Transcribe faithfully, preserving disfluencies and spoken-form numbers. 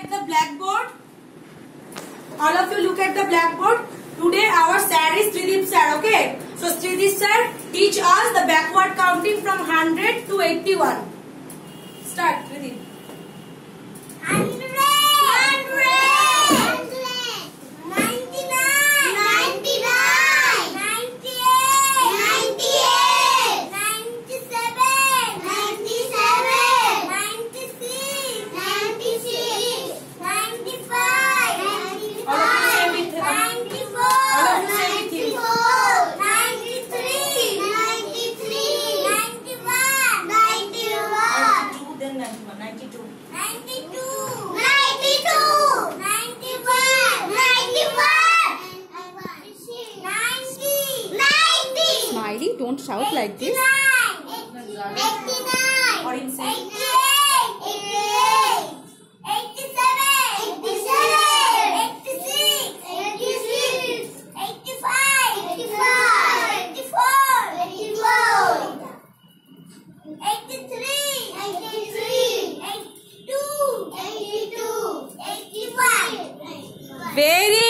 at the blackboard. All of you look at the blackboard. Today our sir is Tridip sir. Okay. So Tridip sir teach us the backward counting from one hundred to eighty-one. Start, Tridip. Hundred. Hundred. Ninety-nine. Ninety-nine. Ninety-eight. Ninety-eight. Ninety-seven. Ninety-seven. Ninety-six. Ninety-six. Ninety-five. All of you say with him. Ninety-four. All of you say with him. Ninety-four. Ninety-three. Ninety-three. Ninety-one. Ninety-one. ninety-two, then ninety-one. ninety-two. Ninety-two. Ninety-two. Ninety-one. Ninety-one. Ninety. Ninety. Smiley, don't shout like this. Eighty-nine. Eighty-nine. Or him say. Eighty-eight. Eighty-eight. Eighty-seven. Eighty-seven. Eighty-six. Eighty-six. Eighty-five. Eighty-five. Eighty-four. Eighty-four. Eighty-three. Eighty-three. Eighty-two. Eighty-two. Eighty-one. Very